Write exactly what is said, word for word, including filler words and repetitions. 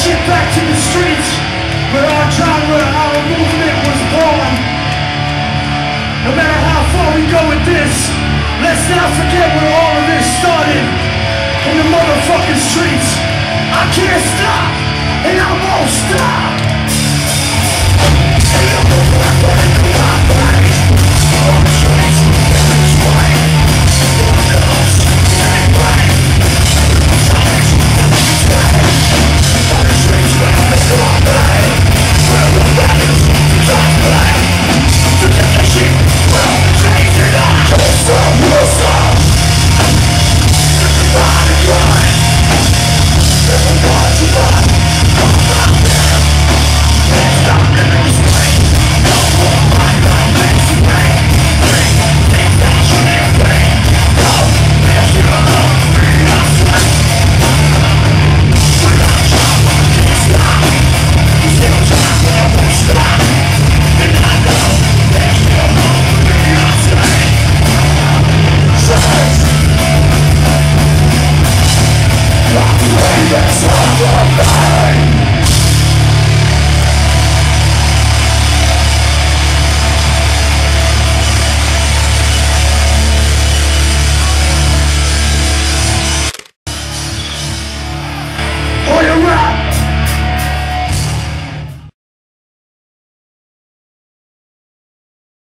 shit back to the streets, where our genre, our movement was born. No matter how far we go with this, let's not forget where all of this started. In the motherfucking streets. I can't stop, and I won't stop.